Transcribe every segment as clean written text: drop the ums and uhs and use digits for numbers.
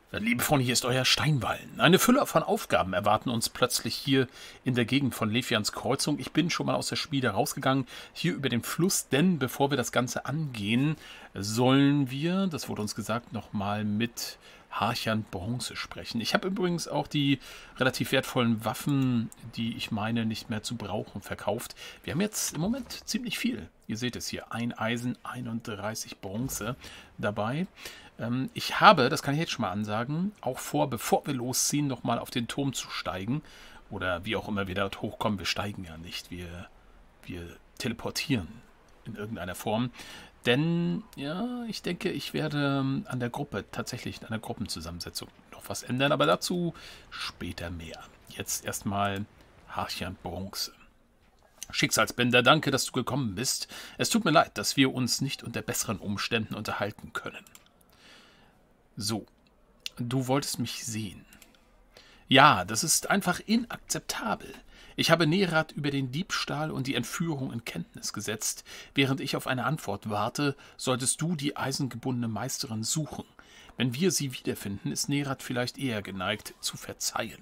Liebe Freunde, hier ist euer Steinwallen. Eine Fülle von Aufgaben erwarten uns plötzlich hier in der Gegend von Levians Kreuzung. Ich bin schon mal aus der Schmiede rausgegangen, hier über den Fluss, denn bevor wir das Ganze angehen, sollen wir, das wurde uns gesagt, nochmal mit Harchand Bronze sprechen. Ich habe übrigens auch die relativ wertvollen Waffen, die ich meine, nicht mehr zu brauchen, verkauft. Wir haben jetzt im Moment ziemlich viel. Ihr seht es hier, ein Eisen, 31 Bronze dabei. Ich habe, das kann ich jetzt schon mal ansagen, auch vor, bevor wir losziehen, nochmal auf den Turm zu steigen. Oder wie auch immer wir dort hochkommen. Wir steigen ja nicht, wir teleportieren in irgendeiner Form. Denn, ja, ich denke, ich werde an der Gruppe, tatsächlich an der Gruppenzusammensetzung noch was ändern. Aber dazu später mehr. Jetzt erstmal Harchand Bronze. Schicksalsbänder, danke, dass du gekommen bist. Es tut mir leid, dass wir uns nicht unter besseren Umständen unterhalten können. So, du wolltest mich sehen. Ja, das ist einfach inakzeptabel. Ich habe Nerat über den Diebstahl und die Entführung in Kenntnis gesetzt. Während ich auf eine Antwort warte, solltest du die eisengebundene Meisterin suchen. Wenn wir sie wiederfinden, ist Nerat vielleicht eher geneigt, zu verzeihen.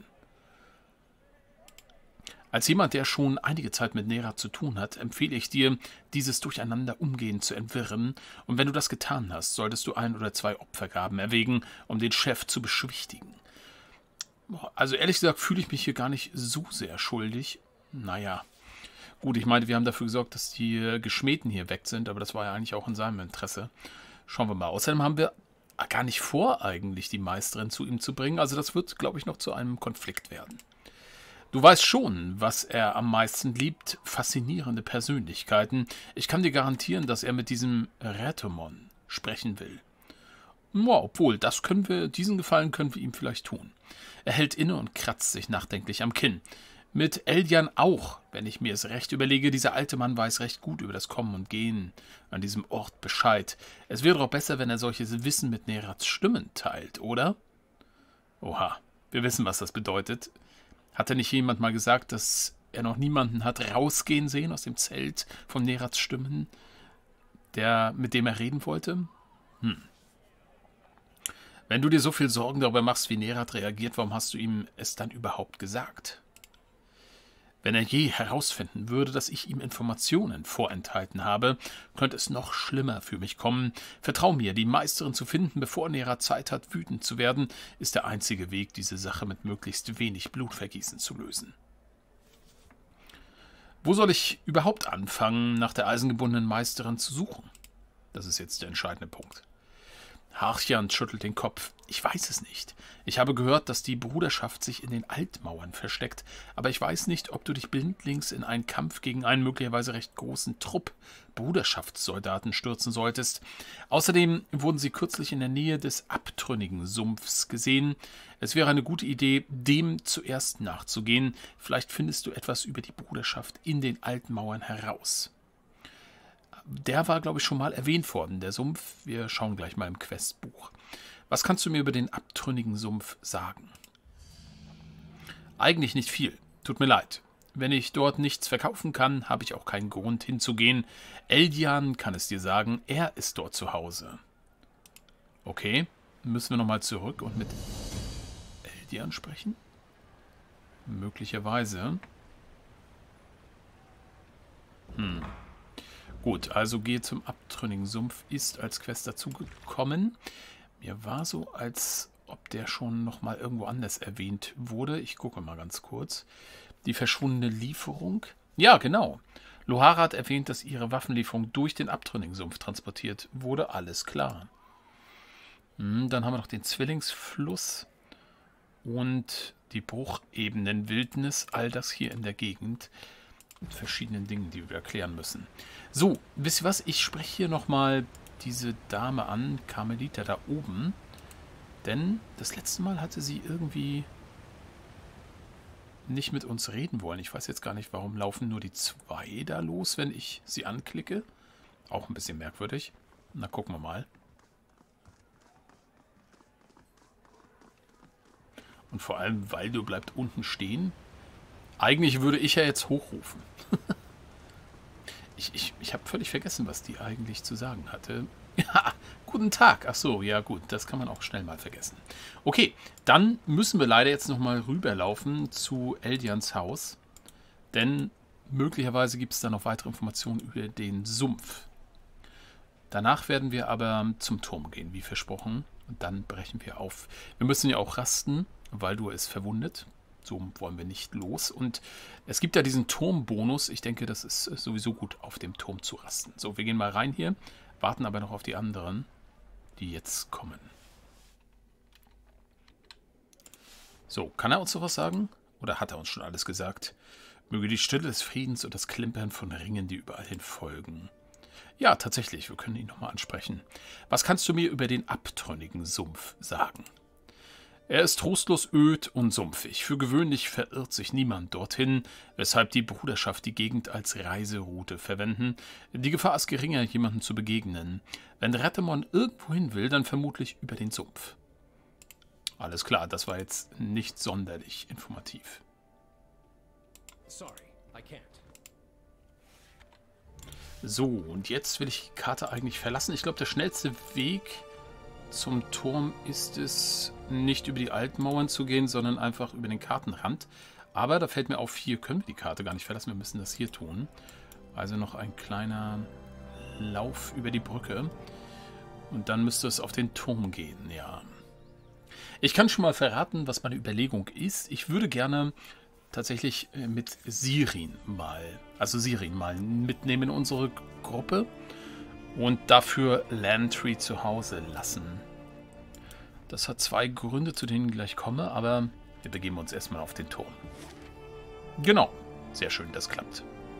Als jemand, der schon einige Zeit mit Nerat zu tun hat, empfehle ich dir, dieses Durcheinander umgehend zu entwirren, und wenn du das getan hast, solltest du 1 oder 2 Opfergaben erwägen, um den Chef zu beschwichtigen. Also ehrlich gesagt fühle ich mich hier gar nicht so sehr schuldig. Naja, gut, ich meine, wir haben dafür gesorgt, dass die Geschmähten hier weg sind, aber das war ja eigentlich auch in seinem Interesse. Schauen wir mal. Außerdem haben wir gar nicht vor, eigentlich die Meisterin zu ihm zu bringen, also das wird, glaube ich, noch zu einem Konflikt werden. Du weißt schon, was er am meisten liebt, faszinierende Persönlichkeiten. Ich kann dir garantieren, dass er mit diesem Rätomon sprechen will. Ja, obwohl, diesen Gefallen können wir ihm vielleicht tun. Er hält inne und kratzt sich nachdenklich am Kinn. Mit Eldian auch, wenn ich mir es recht überlege. Dieser alte Mann weiß recht gut über das Kommen und Gehen an diesem Ort Bescheid. Es wäre doch besser, wenn er solches Wissen mit Nerats Stimmen teilt, oder? Oha, wir wissen, was das bedeutet. Hatte nicht jemand mal gesagt, dass er noch niemanden hat rausgehen sehen aus dem Zelt von Nerats Stimmen, mit dem er reden wollte? Wenn du dir so viel Sorgen darüber machst, wie Nerat reagiert, warum hast du ihm es dann überhaupt gesagt? Wenn er je herausfinden würde, dass ich ihm Informationen vorenthalten habe, könnte es noch schlimmer für mich kommen. Vertrau mir, die Meisterin zu finden, bevor Nerat Zeit hat, wütend zu werden, ist der einzige Weg, diese Sache mit möglichst wenig Blutvergießen zu lösen. Wo soll ich überhaupt anfangen, nach der eisengebundenen Meisterin zu suchen? Das ist jetzt der entscheidende Punkt. Harchand schüttelt den Kopf. Ich weiß es nicht. Ich habe gehört, dass die Bruderschaft sich in den Altmauern versteckt, aber ich weiß nicht, ob du dich blindlings in einen Kampf gegen einen möglicherweise recht großen Trupp Bruderschaftssoldaten stürzen solltest. Außerdem wurden sie kürzlich in der Nähe des abtrünnigen Sumpfs gesehen. Es wäre eine gute Idee, dem zuerst nachzugehen. Vielleicht findest du etwas über die Bruderschaft in den Altmauern heraus. Der war, glaube ich, schon mal erwähnt worden, der Sumpf. Wir schauen gleich mal im Questbuch. Was kannst du mir über den abtrünnigen Sumpf sagen? Eigentlich nicht viel. Tut mir leid. Wenn ich dort nichts verkaufen kann, habe ich auch keinen Grund hinzugehen. Eldian kann es dir sagen, er ist dort zu Hause. Okay, müssen wir nochmal zurück und mit Eldian sprechen? Möglicherweise. Gut, also gehe zum abtrünnigen Sumpf, ist als Quest dazugekommen. Mir war so, als ob der schon nochmal irgendwo anders erwähnt wurde. Ich gucke mal ganz kurz. Die verschwundene Lieferung. Ja, genau. Lohara hat erwähnt, dass ihre Waffenlieferung durch den abtrünnigen Sumpf transportiert wurde. Alles klar. Dann haben wir noch den Zwillingsfluss und die Bruchebenenwildnis. All das hier in der Gegend. Mit verschiedenen Dingen, die wir erklären müssen. So, wisst ihr was? Ich spreche hier nochmal diese Dame an, Carmelita da oben. Denn das letzte Mal hatte sie irgendwie nicht mit uns reden wollen. Ich weiß jetzt gar nicht, warum laufen nur die 2 da los, wenn ich sie anklicke. Auch ein bisschen merkwürdig. Na, gucken wir mal. Und vor allem, Waldo bleibt unten stehen. Eigentlich würde ich ja jetzt hochrufen. Ich habe völlig vergessen, was die eigentlich zu sagen hatte. Ja, gut. guten Tag. Ach so, ja gut, das kann man auch schnell mal vergessen. Okay, dann müssen wir leider jetzt nochmal rüberlaufen zu Eldians Haus. Denn möglicherweise gibt es da noch weitere Informationen über den Sumpf. Danach werden wir aber zum Turm gehen, wie versprochen. Und dann brechen wir auf. Wir müssen ja auch rasten. Waldur ist verwundet. So wollen wir nicht los. Und es gibt ja diesen Turmbonus. Ich denke, das ist sowieso gut, auf dem Turm zu rasten. So, wir gehen mal rein hier. Warten aber noch auf die anderen, die jetzt kommen. So, kann er uns noch was sagen? Oder hat er uns schon alles gesagt? Möge die Stille des Friedens und das Klimpern von Ringen, die überall hin folgen. Ja, tatsächlich, wir können ihn nochmal ansprechen. Was kannst du mir über den abtrünnigen Sumpf sagen? Er ist trostlos öd und sumpfig. Für gewöhnlich verirrt sich niemand dorthin, weshalb die Bruderschaft die Gegend als Reiseroute verwenden. Die Gefahr ist geringer, jemandem zu begegnen. Wenn Rettemon irgendwo hin will, dann vermutlich über den Sumpf. Alles klar, das war jetzt nicht sonderlich informativ. Sorry, I can't. So, und jetzt will ich die Karte eigentlich verlassen. Ich glaube, der schnellste Weg zum Turm ist es, nicht über die Altmauern zu gehen, sondern einfach über den Kartenrand. Aber da fällt mir auf, hier können wir die Karte gar nicht verlassen. Wir müssen das hier tun. Also noch ein kleiner Lauf über die Brücke. Und dann müsste es auf den Turm gehen, ja. Ich kann schon mal verraten, was meine Überlegung ist. Ich würde gerne tatsächlich mit Sirin mal mitnehmen in unsere Gruppe und dafür Lantry zu Hause lassen. Das hat zwei Gründe, zu denen ich gleich komme, aber wir begeben uns erstmal auf den Turm. Genau, sehr schön, das klappt.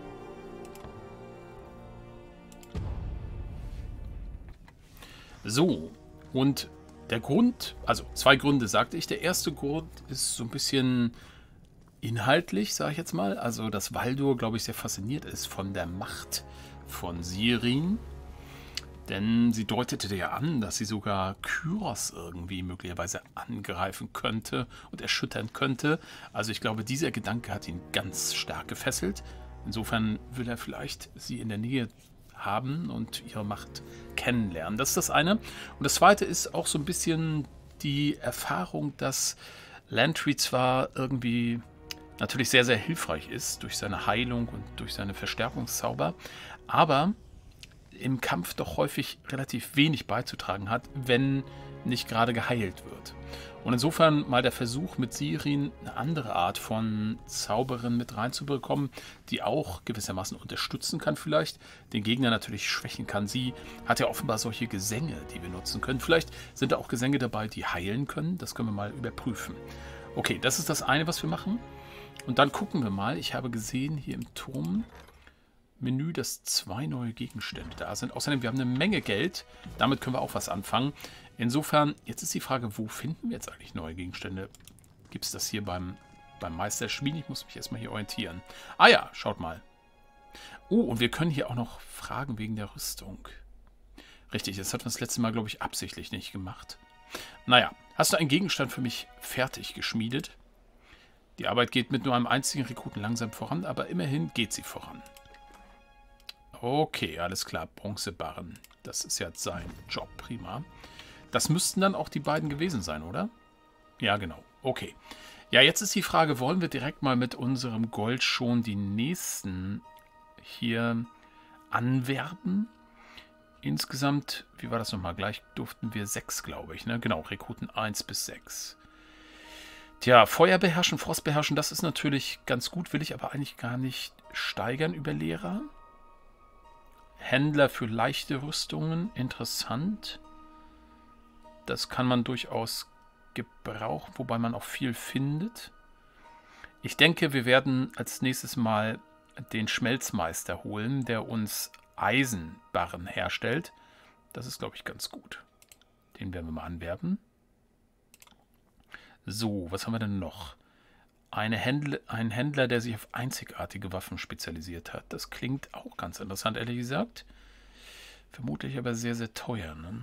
So, und der Grund, also zwei Gründe sagte ich. Der erste Grund ist so ein bisschen inhaltlich, sage ich jetzt mal. Also, dass Waldur, glaube ich, sehr fasziniert ist von der Macht von Sirin. Denn sie deutete ja an, dass sie sogar Kyros irgendwie möglicherweise angreifen könnte und erschüttern könnte. Also ich glaube, dieser Gedanke hat ihn ganz stark gefesselt. Insofern will er vielleicht sie in der Nähe haben und ihre Macht kennenlernen. Das ist das eine. Und das zweite ist auch so ein bisschen die Erfahrung, dass Lantry zwar irgendwie natürlich sehr, sehr hilfreich ist durch seine Heilung und durch seine Verstärkungszauber, aber im Kampf doch häufig relativ wenig beizutragen hat, wenn nicht gerade geheilt wird. Und insofern mal der Versuch mit Sirin eine andere Art von Zauberin mit reinzubekommen, die auch gewissermaßen unterstützen kann vielleicht, den Gegner natürlich schwächen kann. Sie hat ja offenbar solche Gesänge, die wir nutzen können. Vielleicht sind da auch Gesänge dabei, die heilen können. Das können wir mal überprüfen. Okay, das ist das eine, was wir machen. Und dann gucken wir mal. Ich habe gesehen hier im Turm Menü, dass 2 neue Gegenstände da sind. Außerdem, wir haben eine Menge Geld. Damit können wir auch was anfangen. Insofern, jetzt ist die Frage, wo finden wir jetzt eigentlich neue Gegenstände? Gibt es das hier beim Meisterschmied? Ich muss mich erstmal hier orientieren. Ah ja, schaut mal. Oh, und wir können hier auch noch fragen wegen der Rüstung. Richtig, das hatten wir das letzte Mal, glaube ich, absichtlich nicht gemacht. Naja, hast du einen Gegenstand für mich fertig geschmiedet? Die Arbeit geht mit nur einem einzigen Rekruten langsam voran, aber immerhin geht sie voran. Okay, alles klar. Bronzebarren. Das ist ja sein Job. Prima. Das müssten dann auch die beiden gewesen sein, oder? Ja, genau. Okay. Ja, jetzt ist die Frage, wollen wir direkt mal mit unserem Gold schon die nächsten hier anwerben? Insgesamt, wie war das nochmal? Gleich durften wir 6, glaube ich, ne? Genau, Rekruten 1 bis 6. Tja, Feuer beherrschen, Frost beherrschen, das ist natürlich ganz gut, will ich aber eigentlich gar nicht steigern über Lehrer. Händler für leichte Rüstungen, interessant. Das kann man durchaus gebrauchen, wobei man auch viel findet. Ich denke, wir werden als nächstes mal den Schmelzmeister holen, der uns Eisenbarren herstellt. Das ist, glaube ich, ganz gut. Den werden wir mal anwerben. So, was haben wir denn noch? Ein Händler, der sich auf einzigartige Waffen spezialisiert hat. Das klingt auch ganz interessant, ehrlich gesagt. Vermutlich aber sehr, sehr teuer, ne?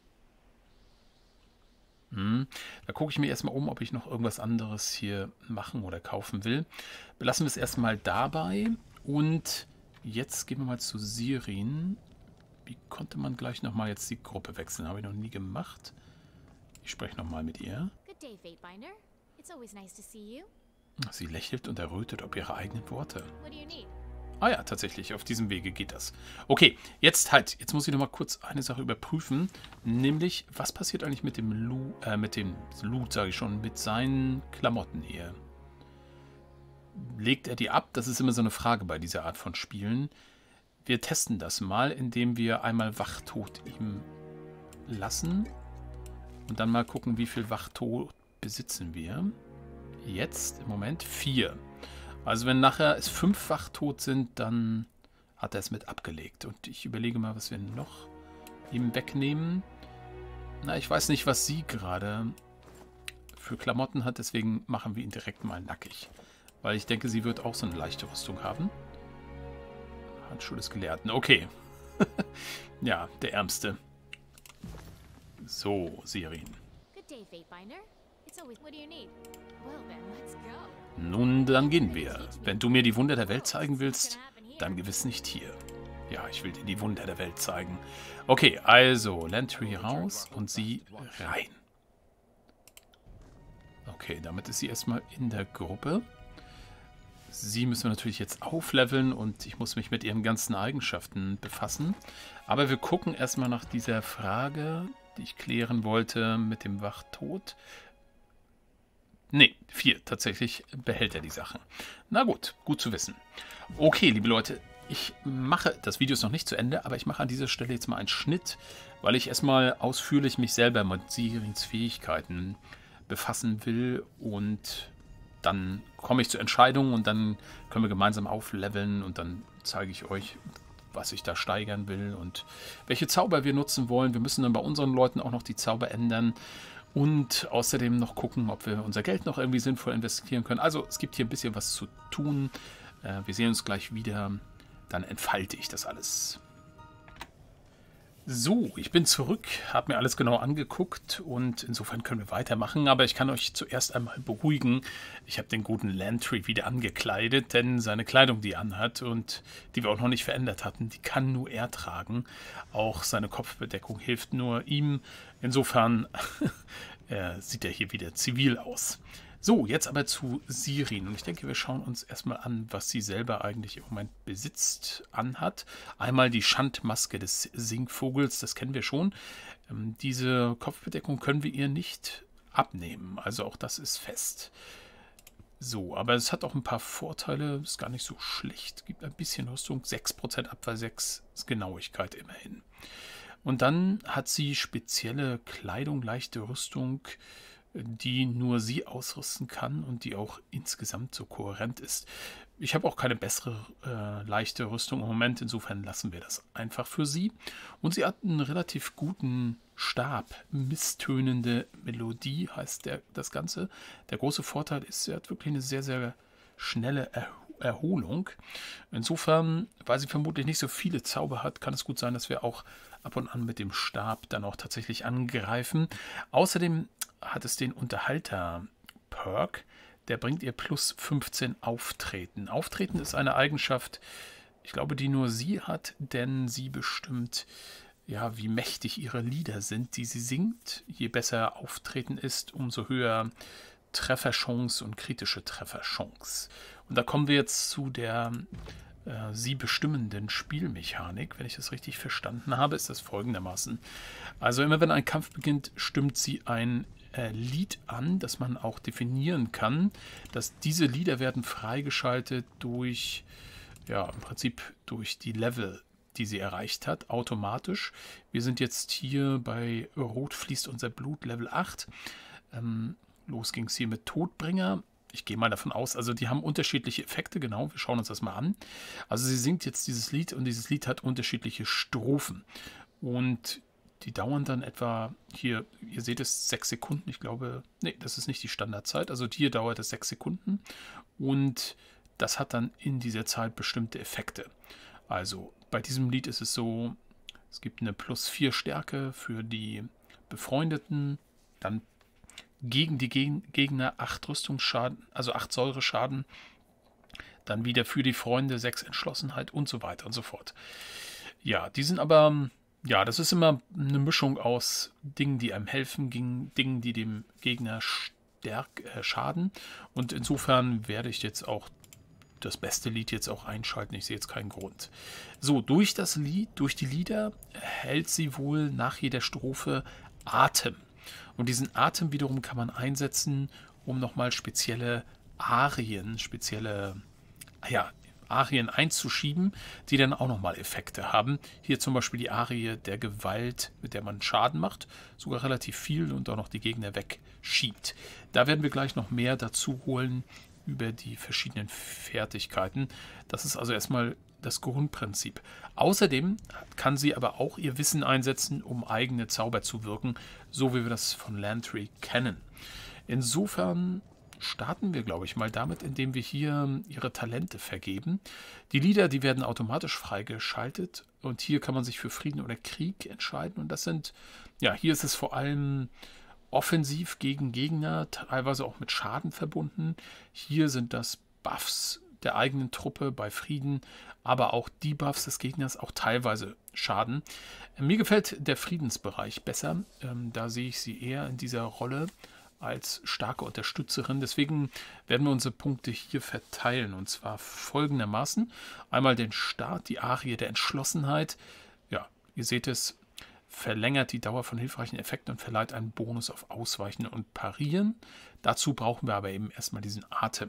Da gucke ich mir erstmal um, ob ich noch irgendwas anderes hier machen oder kaufen will. Belassen wir es erstmal dabei. Und jetzt gehen wir mal zu Sirin. Wie konnte man gleich nochmal jetzt die Gruppe wechseln? Habe ich noch nie gemacht. Ich spreche nochmal mit ihr. Good day, Fatebinder. It's always nice to see you. Sie lächelt und errötet ob ihre eigenen Worte. What do you need? Ah ja, tatsächlich, auf diesem Wege geht das. Okay, jetzt muss ich noch mal kurz eine Sache überprüfen, nämlich, was passiert eigentlich mit dem Loot, sage ich schon, mit seinen Klamotten hier? Legt er die ab? Das ist immer so eine Frage bei dieser Art von Spielen. Wir testen das mal, indem wir einmal Wachtod ihm lassen und dann mal gucken, wie viel Wachtod besitzen wir. Jetzt im Moment 4. Also wenn nachher es 5 Wachtod sind, dann hat er es mit abgelegt. Und ich überlege mal, was wir noch ihm wegnehmen. Na, ich weiß nicht, was sie gerade für Klamotten hat, deswegen machen wir ihn direkt mal nackig. Weil ich denke, sie wird auch so eine leichte Rüstung haben. Handschuhe des Gelehrten. Okay. Ja, der Ärmste. So, Sirin. Good day, Fatebinder. It's always. What do you need? Well then, let's go. Nun, dann gehen wir. Wenn du mir die Wunder der Welt zeigen willst, dann gewiss nicht hier. Ja, ich will dir die Wunder der Welt zeigen. Okay, also Lantry raus und sie rein. Okay, damit ist sie erstmal in der Gruppe. Sie müssen wir natürlich jetzt aufleveln und ich muss mich mit ihren ganzen Eigenschaften befassen. Aber wir gucken erstmal nach dieser Frage, die ich klären wollte mit dem Wachtod. Ne, 4. Tatsächlich behält er die Sachen. Na gut, gut zu wissen. Okay, liebe Leute, das Video ist noch nicht zu Ende, aber ich mache an dieser Stelle jetzt mal einen Schnitt, weil ich erstmal ausführlich mich selber mit Sirins Fähigkeiten befassen will und dann komme ich zur Entscheidung und dann können wir gemeinsam aufleveln und dann zeige ich euch, was ich da steigern will und welche Zauber wir nutzen wollen. Wir müssen dann bei unseren Leuten auch noch die Zauber ändern. Und außerdem noch gucken, ob wir unser Geld noch irgendwie sinnvoll investieren können. Also es gibt hier ein bisschen was zu tun. Wir sehen uns gleich wieder. Dann entfalte ich das alles. So, ich bin zurück, habe mir alles genau angeguckt und insofern können wir weitermachen. Aber ich kann euch zuerst einmal beruhigen. Ich habe den guten Lantry wieder angekleidet, denn seine Kleidung, die er anhat und die wir auch noch nicht verändert hatten, die kann nur er tragen. Auch seine Kopfbedeckung hilft nur ihm. Insofern sieht er hier wieder zivil aus. So, jetzt aber zu Sirin. Und ich denke, wir schauen uns erstmal an, was sie selber eigentlich im Moment besitzt, anhat. Einmal die Schandmaske des Singvogels, das kennen wir schon. Diese Kopfbedeckung können wir ihr nicht abnehmen. Also auch das ist fest. So, aber es hat auch ein paar Vorteile. Ist gar nicht so schlecht. Gibt ein bisschen Rüstung. 6% Abwehr, 6 Genauigkeit immerhin. Und dann hat sie spezielle Kleidung, leichte Rüstung, die nur sie ausrüsten kann und die auch insgesamt so kohärent ist. Ich habe auch keine bessere leichte Rüstung im Moment, insofern lassen wir das einfach für sie. Und sie hat einen relativ guten Stab. Misstönende Melodie heißt das Ganze. Der große Vorteil ist, sie hat wirklich eine sehr, sehr schnelle Erholung. Insofern, weil sie vermutlich nicht so viele Zauber hat, kann es gut sein, dass wir auch ab und an mit dem Stab dann auch tatsächlich angreifen. Außerdem hat es den Unterhalter-Perk, der bringt ihr plus 15 Auftreten. Auftreten ist eine Eigenschaft, ich glaube, die nur sie hat, denn sie bestimmt, ja, wie mächtig ihre Lieder sind, die sie singt. Je besser Auftreten ist, umso höher Trefferchance und kritische Trefferchance. Und da kommen wir jetzt zu der sie bestimmenden Spielmechanik. Wenn ich das richtig verstanden habe, ist das folgendermaßen. Also immer wenn ein Kampf beginnt, stimmt sie ein Lied an, das man auch definieren kann. Dass diese Lieder werden freigeschaltet durch, ja, im Prinzip durch die Level, die sie erreicht hat, automatisch. Wir sind jetzt hier bei Rot fließt unser Blut, Level 8. Los ging es hier mit Todbringer. Ich gehe mal davon aus, also die haben unterschiedliche Effekte, genau, wir schauen uns das mal an. Also sie singt jetzt dieses Lied und dieses Lied hat unterschiedliche Strophen. Und die dauern dann etwa, hier, ihr seht es, 6 Sekunden, ich glaube, nee, das ist nicht die Standardzeit, also hier dauert es 6 Sekunden und das hat dann in dieser Zeit bestimmte Effekte. Also bei diesem Lied ist es so, es gibt eine plus 4 Stärke für die Befreundeten, dann gegen die Gegner 8 Rüstungsschaden, also 8 Säureschaden, dann wieder für die Freunde 6 Entschlossenheit und so weiter und so fort. Ja, die sind aber Ja, das ist immer eine Mischung aus Dingen, die einem helfen, Dingen, die dem Gegner schaden. Und insofern werde ich jetzt auch das beste Lied jetzt auch einschalten. Ich sehe jetzt keinen Grund. So, durch das Lied, durch die Lieder hält sie wohl nach jeder Strophe Atem. Und diesen Atem wiederum kann man einsetzen, um nochmal spezielle Arien, Arien einzuschieben, die dann auch nochmal Effekte haben. Hier zum Beispiel die Arie der Gewalt, mit der man Schaden macht, sogar relativ viel und auch noch die Gegner wegschiebt. Da werden wir gleich noch mehr dazu holen über die verschiedenen Fertigkeiten. Das ist also erstmal das Grundprinzip. Außerdem kann sie aber auch ihr Wissen einsetzen, um eigene Zauber zu wirken, so wie wir das von Lantry kennen. Insofern starten wir, glaube ich, mal damit, indem wir hier ihre Talente vergeben. Die Lieder, die werden automatisch freigeschaltet und hier kann man sich für Frieden oder Krieg entscheiden und das sind, ja, hier ist es vor allem offensiv gegen Gegner, teilweise auch mit Schaden verbunden. Hier sind das Buffs der eigenen Truppe bei Frieden, aber auch Debuffs des Gegners, auch teilweise Schaden. Mir gefällt der Friedensbereich besser, da sehe ich sie eher in dieser Rolle als starke Unterstützerin. Deswegen werden wir unsere Punkte hier verteilen und zwar folgendermaßen. Einmal den Start, die Arie der Entschlossenheit. Ja, ihr seht es, verlängert die Dauer von hilfreichen Effekten und verleiht einen Bonus auf Ausweichen und Parieren. Dazu brauchen wir aber eben erstmal diesen Atem.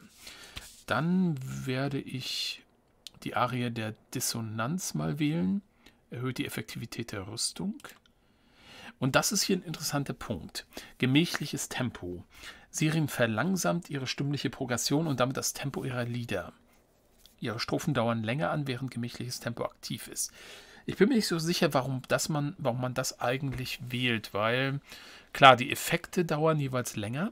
Dann werde ich die Arie der Dissonanz mal wählen. Erhöht die Effektivität der Rüstung. Und das ist hier ein interessanter Punkt. Gemächliches Tempo. Sirin verlangsamt ihre stimmliche Progression und damit das Tempo ihrer Lieder. Ihre Strophen dauern länger an, während gemächliches Tempo aktiv ist. Ich bin mir nicht so sicher, warum man das eigentlich wählt, weil klar, die Effekte dauern jeweils länger.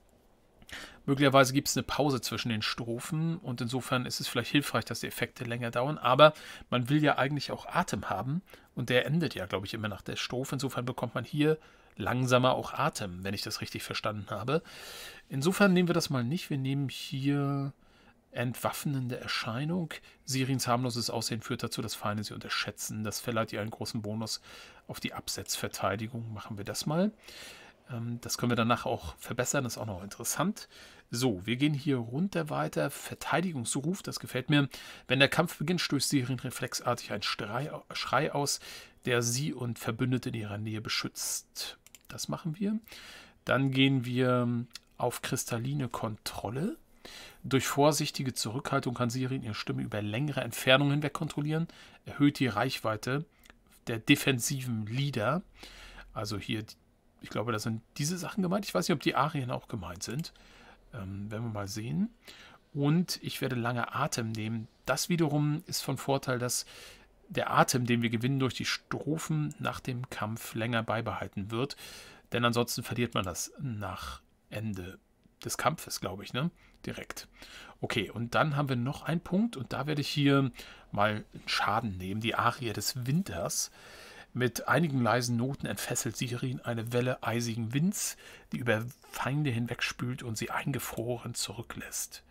Möglicherweise gibt es eine Pause zwischen den Strophen und insofern ist es vielleicht hilfreich, dass die Effekte länger dauern, aber man will ja eigentlich auch Atem haben und der endet ja, glaube ich, immer nach der Strophe. Insofern bekommt man hier langsamer auch Atem, wenn ich das richtig verstanden habe. Insofern nehmen wir das mal nicht. Wir nehmen hier entwaffnende Erscheinung. Sirins harmloses Aussehen führt dazu, dass Feinde sie unterschätzen. Das verleiht ihr einen großen Bonus auf die Absetzverteidigung. Machen wir das mal. Das können wir danach auch verbessern, das ist auch noch interessant. So, wir gehen hier runter weiter. Verteidigungsruf, das gefällt mir. Wenn der Kampf beginnt, stößt Sirin reflexartig ein Schrei aus, der sie und Verbündete in ihrer Nähe beschützt. Das machen wir. Dann gehen wir auf kristalline Kontrolle. Durch vorsichtige Zurückhaltung kann Sirin ihre Stimme über längere Entfernungen hinweg kontrollieren, erhöht die Reichweite der defensiven Lieder. Also hier, ich glaube, da sind diese Sachen gemeint. Ich weiß nicht, ob die Arien auch gemeint sind. Werden wir mal sehen. Und ich werde lange Atem nehmen. Das wiederum ist von Vorteil, dass der Atem, den wir gewinnen durch die Strophen nach dem Kampf, länger beibehalten wird. Denn ansonsten verliert man das nach Ende des Kampfes, glaube ich, ne? Direkt. Okay, und dann haben wir noch einen Punkt und da werde ich hier mal einen Schaden nehmen. Die Arie des Winters. Mit einigen leisen Noten entfesselt Sirin eine Welle eisigen Winds, die über Feinde hinwegspült und sie eingefroren zurücklässt.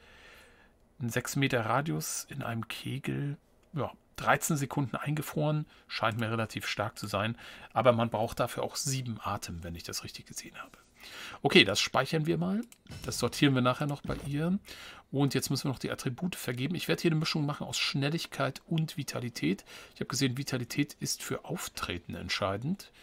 Ein 6 Meter Radius in einem Kegel, ja, 13 Sekunden eingefroren, scheint mir relativ stark zu sein, aber man braucht dafür auch 7 Atem, wenn ich das richtig gesehen habe. Okay, das speichern wir mal. Das sortieren wir nachher noch bei ihr. Und jetzt müssen wir noch die Attribute vergeben. Ich werde hier eine Mischung machen aus Schnelligkeit und Vitalität. Ich habe gesehen, Vitalität ist für Auftreten entscheidend.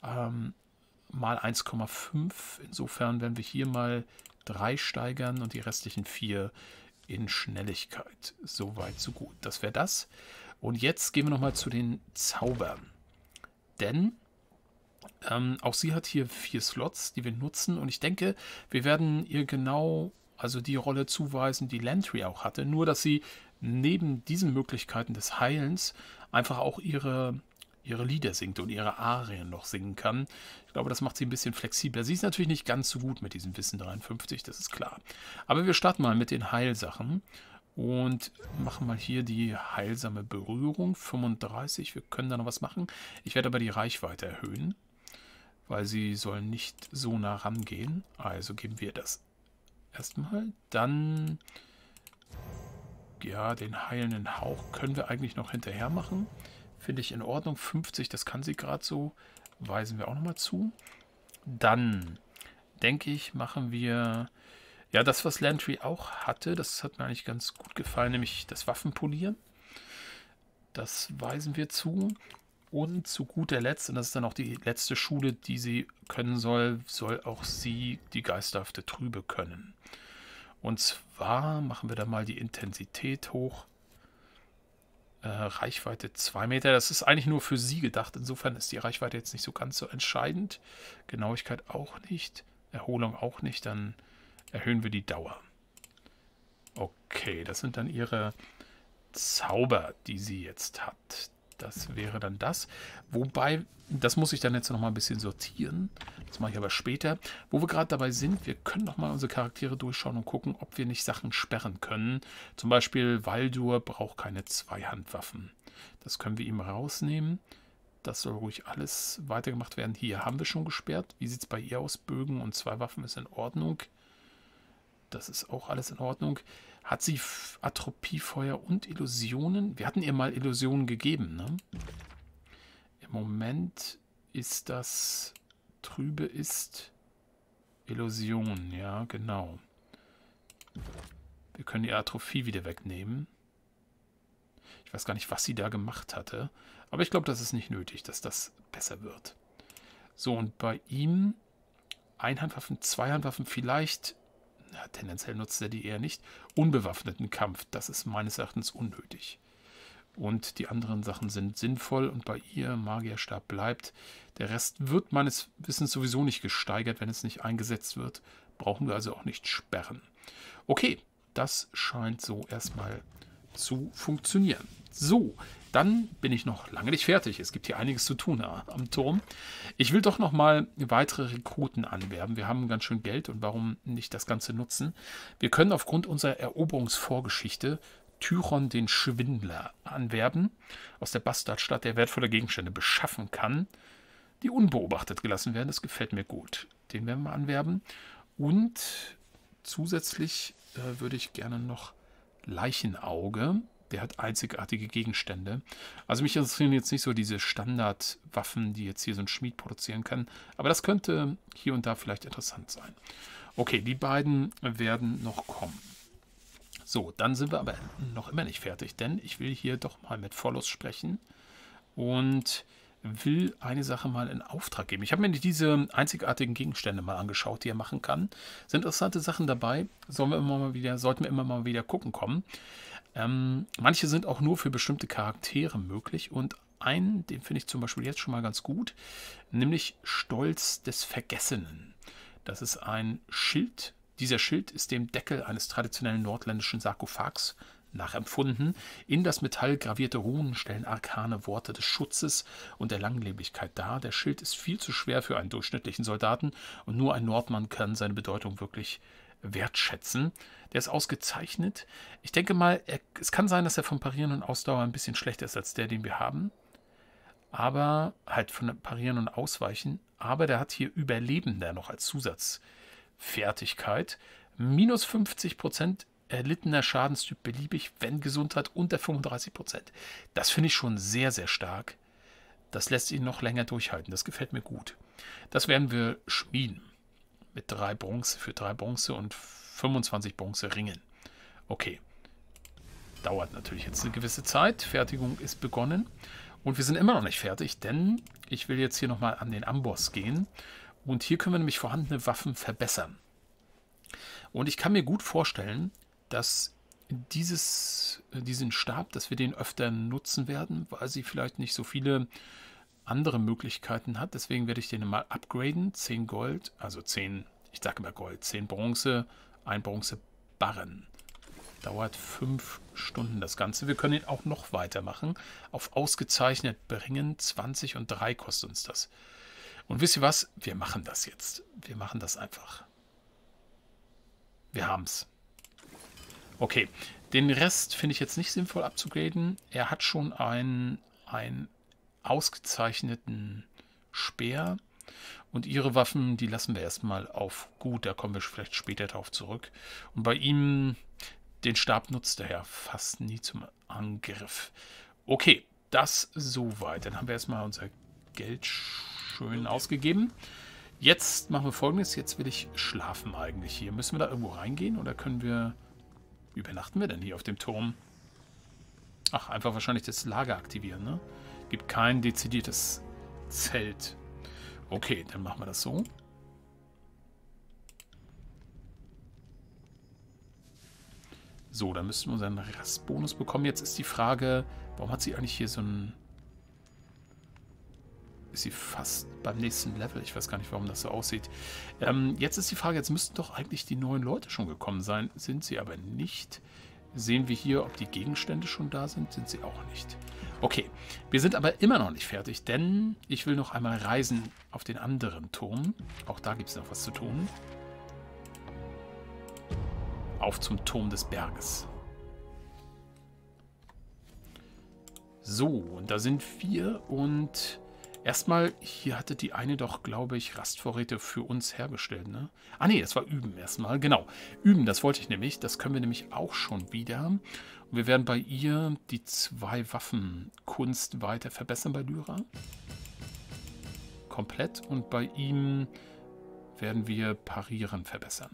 Mal 1,5. Insofern werden wir hier mal 3 steigern und die restlichen 4 in Schnelligkeit. Soweit, so gut. Das wäre das. Und jetzt gehen wir nochmal zu den Zaubern. Denn auch sie hat hier 4 Slots, die wir nutzen. Und ich denke, wir werden ihr genau die Rolle zuweisen, die Lantry auch hatte. Nur, dass sie neben diesen Möglichkeiten des Heilens einfach auch ihre Lieder singt und ihre Arien noch singen kann. Ich glaube, das macht sie ein bisschen flexibler. Sie ist natürlich nicht ganz so gut mit diesem Wissen 53, das ist klar. Aber wir starten mal mit den Heilsachen. Und machen mal hier die heilsame Berührung, 35. Wir können da noch was machen. Ich werde aber die Reichweite erhöhen, weil sie soll nicht so nah rangehen. Also geben wir das erstmal. Dann, ja, den heilenden Hauch können wir eigentlich noch hinterher machen. Finde ich in Ordnung. 50, das kann sie gerade so. Weisen wir auch nochmal zu. Dann, denke ich, machen wir... Ja, das, was Landry auch hatte, das hat mir eigentlich ganz gut gefallen, nämlich das Waffenpolieren. Das weisen wir zu. Und zu guter Letzt, und das ist dann auch die letzte Schule, die sie können soll, soll auch sie die geisterhafte Trübe können. Und zwar machen wir da mal die Intensität hoch. Reichweite 2 Meter. Das ist eigentlich nur für sie gedacht. Insofern ist die Reichweite jetzt nicht so ganz so entscheidend. Genauigkeit auch nicht. Erholung auch nicht. Dann erhöhen wir die Dauer. Okay, das sind dann ihre Zauber, die sie jetzt hat. Das wäre dann das. Wobei, das muss ich dann jetzt noch mal ein bisschen sortieren. Das mache ich aber später. Wo wir gerade dabei sind, wir können noch mal unsere Charaktere durchschauen und gucken, ob wir nicht Sachen sperren können. Zum Beispiel, Waldur braucht keine Zweihandwaffen. Das können wir ihm rausnehmen. Das soll ruhig alles weitergemacht werden. Hier haben wir schon gesperrt. Wie sieht es bei ihr aus? Bögen und 2 Waffen ist in Ordnung. Das ist auch alles in Ordnung. Hat sie Atropie, Feuer und Illusionen? Wir hatten ihr mal Illusionen gegeben, ne? Im Moment ist das... Trübe ist Illusion, ja, genau. Wir können die Atrophie wieder wegnehmen. Ich weiß gar nicht, was sie da gemacht hatte. Aber ich glaube, das ist nicht nötig, dass das besser wird. So, und bei ihm Einhandwaffen, Zweihandwaffen vielleicht... Ja, tendenziell nutzt er die eher nicht. Unbewaffneten Kampf, das ist meines Erachtens unnötig. Und die anderen Sachen sind sinnvoll und bei ihr Magierstab bleibt. Der Rest wird meines Wissens sowieso nicht gesteigert, wenn es nicht eingesetzt wird. Brauchen wir also auch nicht sperren. Okay, das scheint so erstmal zu funktionieren. So, dann bin ich noch lange nicht fertig. Es gibt hier einiges zu tun am Turm. Ich will doch noch mal weitere Rekruten anwerben. Wir haben ganz schön Geld und warum nicht das Ganze nutzen? Wir können aufgrund unserer Eroberungsvorgeschichte Tychon den Schwindler anwerben, aus der Bastardstadt, der wertvolle Gegenstände beschaffen kann, die unbeobachtet gelassen werden. Das gefällt mir gut. Den werden wir anwerben. Und zusätzlich würde ich gerne noch Leichenauge. Der hat einzigartige Gegenstände. Also mich interessieren jetzt nicht so diese Standardwaffen, die jetzt hier so ein Schmied produzieren kann. Aber das könnte hier und da vielleicht interessant sein. Okay, die beiden werden noch kommen. So, dann sind wir aber noch immer nicht fertig, denn ich will hier doch mal mit Follows sprechen und will eine Sache mal in Auftrag geben. Ich habe mir diese einzigartigen Gegenstände mal angeschaut, die er machen kann. Sind interessante Sachen dabei, sollten wir immer mal wieder gucken kommen. Manche sind auch nur für bestimmte Charaktere möglich und einen, den finde ich zum Beispiel jetzt schon mal ganz gut, nämlich Stolz des Vergessenen. Das ist ein Schild. Dieser Schild ist dem Deckel eines traditionellen nordländischen Sarkophags nachempfunden. In das Metall gravierte Runen stellen arkane Worte des Schutzes und der Langlebigkeit dar. Der Schild ist viel zu schwer für einen durchschnittlichen Soldaten und nur ein Nordmann kann seine Bedeutung wirklich wertschätzen. Der ist ausgezeichnet. Ich denke mal, es kann sein, dass er vom Parieren und Ausdauer ein bisschen schlechter ist als der, den wir haben. Aber halt von Parieren und Ausweichen. Aber der hat hier Überlebender noch als Zusatzfertigkeit. Minus 50% erlittener Schadenstyp beliebig, wenn Gesundheit unter 35%. Das finde ich schon sehr, sehr stark. Das lässt ihn noch länger durchhalten. Das gefällt mir gut. Das werden wir schmieden. Mit 3 Bronze für 3 Bronze und 25 Bronze Ringen. Okay. Dauert natürlich jetzt eine gewisse Zeit. Fertigung ist begonnen. Und wir sind immer noch nicht fertig, denn ich will jetzt hier nochmal an den Amboss gehen. Und hier können wir nämlich vorhandene Waffen verbessern. Und ich kann mir gut vorstellen, dass diesen Stab, dass wir den öfter nutzen werden, weil sie vielleicht nicht so viele andere Möglichkeiten hat. Deswegen werde ich den mal upgraden. 10 Gold, also 10, ich sage immer Gold, 10 Bronze, 1 Bronzebarren. Dauert 5 Stunden das Ganze. Wir können ihn auch noch weitermachen. Auf ausgezeichnet bringen. 20 und 3 kostet uns das. Und wisst ihr was? Wir machen das jetzt. Wir machen das einfach. Wir haben es. Okay, den Rest finde ich jetzt nicht sinnvoll abzugraden. Er hat schon einen ausgezeichneten Speer. Und ihre Waffen, die lassen wir erstmal auf gut. Da kommen wir vielleicht später drauf zurück. Und bei ihm, den Stab nutzt er ja fast nie zum Angriff. Okay, das soweit. Dann haben wir erstmal unser Geld schön ausgegeben. Jetzt machen wir Folgendes. Jetzt will ich schlafen eigentlich hier. Müssen wir da irgendwo reingehen oder können wir... Wie übernachten wir denn hier auf dem Turm? Ach, einfach wahrscheinlich das Lager aktivieren, ne? Gibt kein dezidiertes Zelt. Okay, dann machen wir das so. So, dann müssten wir unseren Rastbonus bekommen. Jetzt ist die Frage, warum hat sie eigentlich hier so ein... Ist sie fast beim nächsten Level? Ich weiß gar nicht, warum das so aussieht. Jetzt ist die Frage, jetzt müssten doch eigentlich die neuen Leute schon gekommen sein. Sind sie aber nicht. Sehen wir hier, ob die Gegenstände schon da sind? Sind sie auch nicht. Okay, wir sind aber immer noch nicht fertig, denn ich will noch einmal reisen auf den anderen Turm. Auch da gibt es noch was zu tun. Auf zum Turm des Berges. So, und da sind wir und erstmal, hier hatte die eine doch, glaube ich, Rastvorräte für uns hergestellt, ne? Ah ne, das war Üben erstmal, genau. Üben, das wollte ich nämlich, das können wir nämlich auch schon wieder. Und wir werden bei ihr die 2 Waffenkunst weiter verbessern bei Lyra. Komplett. Und bei ihm werden wir Parieren verbessern.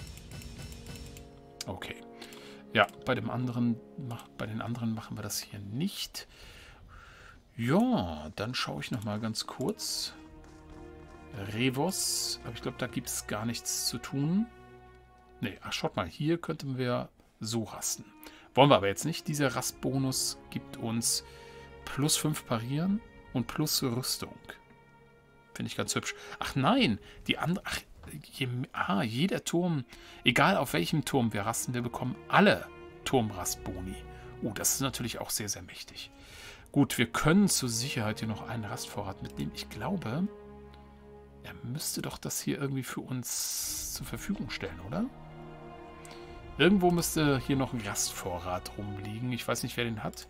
Okay. Ja, bei den anderen machen wir das hier nicht. Ja, dann schaue ich noch mal ganz kurz. Revos, aber ich glaube, da gibt es gar nichts zu tun. Ne, ach, schaut mal, hier könnten wir so rasten. Wollen wir aber jetzt nicht. Dieser Rastbonus gibt uns plus 5 Parieren und plus Rüstung. Finde ich ganz hübsch. Ach nein, die andere... Ach, jeder Turm, egal auf welchem Turm wir rasten, wir bekommen alle Turmrastboni. Oh, das ist natürlich auch sehr, sehr mächtig. Gut, wir können zur Sicherheit hier noch einen Rastvorrat mitnehmen. Ich glaube, er müsste doch das hier irgendwie für uns zur Verfügung stellen, oder? Irgendwo müsste hier noch ein Rastvorrat rumliegen. Ich weiß nicht, wer den hat.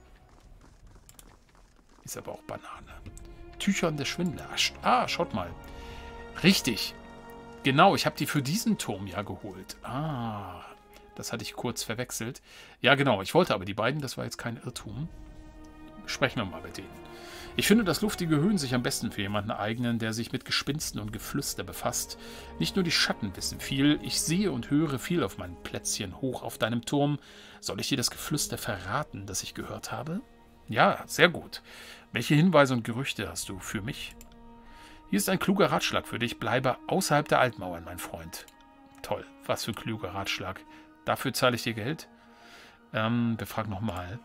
Ist aber auch Banane. Tüchern der Schwindler. Ah, schaut mal. Richtig. Genau, ich habe die für diesen Turm ja geholt. Ah, das hatte ich kurz verwechselt. Ja, genau, ich wollte aber die beiden, das war jetzt kein Irrtum. Sprechen wir mal mit denen. Ich finde, dass luftige Höhen sich am besten für jemanden eignen, der sich mit Gespinsten und Geflüster befasst. Nicht nur die Schatten wissen viel, ich sehe und höre viel auf meinem Plätzchen hoch auf deinem Turm. Soll ich dir das Geflüster verraten, das ich gehört habe? Ja, sehr gut. Welche Hinweise und Gerüchte hast du für mich? Hier ist ein kluger Ratschlag für dich. Bleibe außerhalb der Altmauern, mein Freund. Toll, was für ein kluger Ratschlag. Dafür zahle ich dir Geld? Wir fragen nochmal.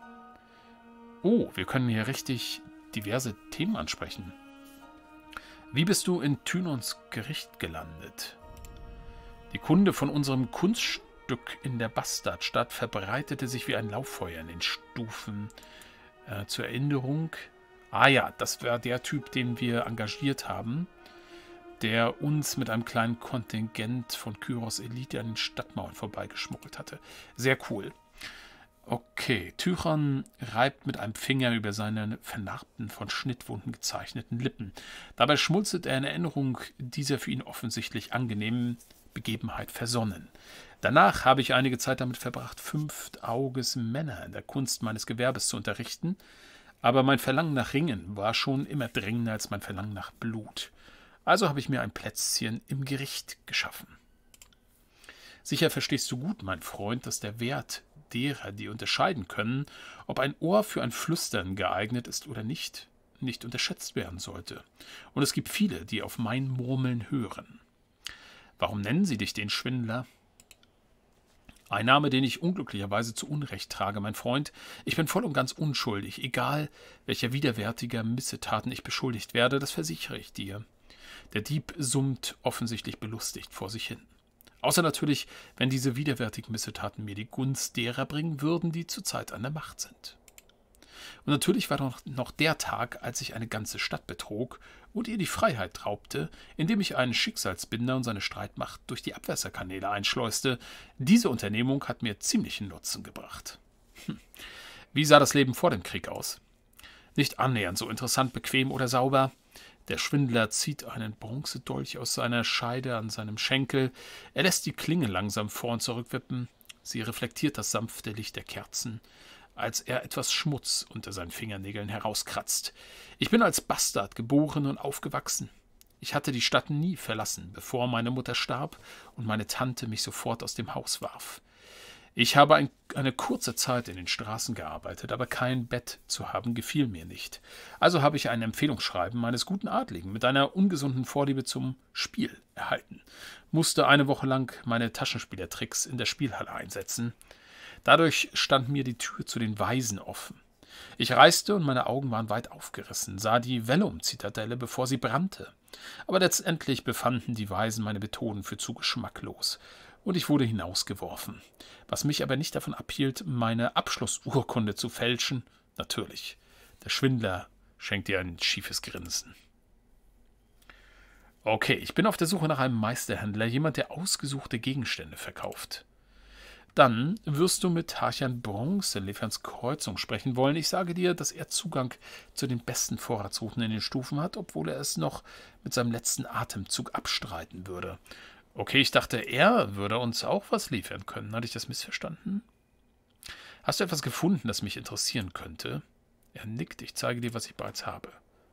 Oh, wir können hier richtig diverse Themen ansprechen. Wie bist du in Tynons Gericht gelandet? Die Kunde von unserem Kunststück in der Bastardstadt verbreitete sich wie ein Lauffeuer in den Stufen. Zur Erinnerung... Ah ja, das war der Typ, den wir engagiert haben, der uns mit einem kleinen Kontingent von Kyros Elite an den Stadtmauern vorbeigeschmuggelt hatte. Sehr cool. Okay, Tychon reibt mit einem Finger über seine vernarbten, von Schnittwunden gezeichneten Lippen. Dabei schmunzelt er in Erinnerung dieser für ihn offensichtlich angenehmen Begebenheit versonnen. Danach habe ich einige Zeit damit verbracht, 5 Auges Männer in der Kunst meines Gewerbes zu unterrichten, aber mein Verlangen nach Ringen war schon immer drängender als mein Verlangen nach Blut. Also habe ich mir ein Plätzchen im Gericht geschaffen. Sicher verstehst du gut, mein Freund, dass der Wert derer, die unterscheiden können, ob ein Ohr für ein Flüstern geeignet ist oder nicht unterschätzt werden sollte. Und es gibt viele, die auf mein Murmeln hören. Warum nennen sie dich den Schwindler? Ein Name, den ich unglücklicherweise zu Unrecht trage, mein Freund. Ich bin voll und ganz unschuldig, egal welcher widerwärtiger Missetaten ich beschuldigt werde, das versichere ich dir. Der Dieb summt offensichtlich belustigt vor sich hin. Außer natürlich, wenn diese widerwärtigen Missetaten mir die Gunst derer bringen würden, die zurzeit an der Macht sind. Und natürlich war doch noch der Tag, als ich eine ganze Stadt betrog und ihr die Freiheit raubte, indem ich einen Schicksalsbinder und seine Streitmacht durch die Abwässerkanäle einschleuste. Diese Unternehmung hat mir ziemlichen Nutzen gebracht. Wie sah das Leben vor dem Krieg aus? Nicht annähernd so interessant, bequem oder sauber. Der Schwindler zieht einen Bronzedolch aus seiner Scheide an seinem Schenkel. Er lässt die Klinge langsam vor und zurück wippen. Sie reflektiert das sanfte Licht der Kerzen. als er etwas Schmutz unter seinen Fingernägeln herauskratzt. Ich bin als Bastard geboren und aufgewachsen. Ich hatte die Stadt nie verlassen, bevor meine Mutter starb und meine Tante mich sofort aus dem Haus warf. Ich habe eine kurze Zeit in den Straßen gearbeitet, aber kein Bett zu haben gefiel mir nicht. Also habe ich ein Empfehlungsschreiben meines guten Adligen mit einer ungesunden Vorliebe zum Spiel erhalten, musste eine Woche lang meine Taschenspielertricks in der Spielhalle einsetzen. Dadurch stand mir die Tür zu den Weisen offen. Ich reiste und meine Augen waren weit aufgerissen, sah die Vellum-Zitadelle, bevor sie brannte. Aber letztendlich befanden die Weisen meine Methoden für zu geschmacklos, und ich wurde hinausgeworfen. Was mich aber nicht davon abhielt, meine Abschlussurkunde zu fälschen. Natürlich, der Schwindler schenkt dir ein schiefes Grinsen. Okay, ich bin auf der Suche nach einem Meisterhändler, jemand, der ausgesuchte Gegenstände verkauft. Dann wirst du mit Tarchan Bronze in Lefians Kreuzung sprechen wollen. Ich sage dir, dass er Zugang zu den besten Vorratsrouten in den Stufen hat, obwohl er es noch mit seinem letzten Atemzug abstreiten würde. Okay, ich dachte, er würde uns auch was liefern können. Hatte ich das missverstanden? Hast du etwas gefunden, das mich interessieren könnte? Er nickt. Ich zeige dir, was ich bereits habe.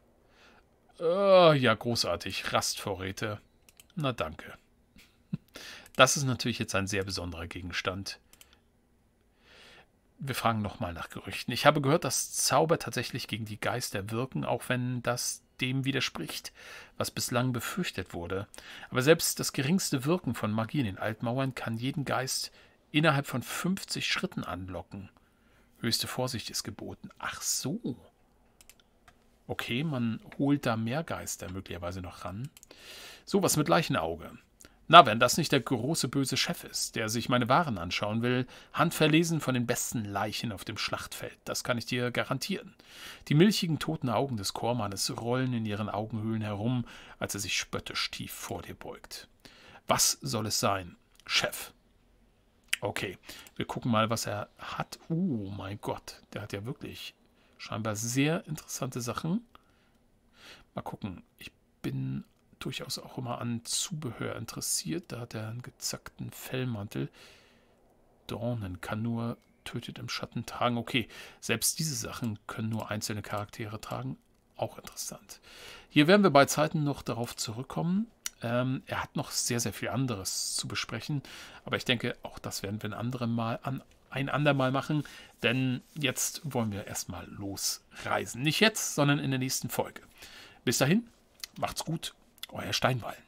Ja, großartig. Rastvorräte. Na, danke. Das ist natürlich jetzt ein sehr besonderer Gegenstand. Wir fragen nochmal nach Gerüchten. Ich habe gehört, dass Zauber tatsächlich gegen die Geister wirken, auch wenn das dem widerspricht, was bislang befürchtet wurde. Aber selbst das geringste Wirken von Magie in den Altmauern kann jeden Geist innerhalb von 50 Schritten anlocken. Höchste Vorsicht ist geboten. Ach so. Okay, man holt da mehr Geister möglicherweise noch ran. So, was mit Leichenauge. Na, wenn das nicht der große böse Chef ist, der sich meine Waren anschauen will, handverlesen von den besten Leichen auf dem Schlachtfeld, das kann ich dir garantieren. Die milchigen, toten Augen des Chormannes rollen in ihren Augenhöhlen herum, als er sich spöttisch tief vor dir beugt. Was soll es sein? Chef. Okay, wir gucken mal, was er hat. Mein Gott, der hat ja wirklich scheinbar sehr interessante Sachen. Mal gucken, ich bin durchaus auch immer an Zubehör interessiert. Da hat er einen gezackten Fellmantel. Dornen kann nur tötet im Schatten tragen. Okay, selbst diese Sachen können nur einzelne Charaktere tragen. Auch interessant. Hier werden wir bei Zeiten noch darauf zurückkommen. Er hat noch sehr, sehr viel anderes zu besprechen. Aber ich denke, auch das werden wir ein andermal machen. Denn jetzt wollen wir erstmal losreisen. Nicht jetzt, sondern in der nächsten Folge. Bis dahin, macht's gut. Euer Steinwall.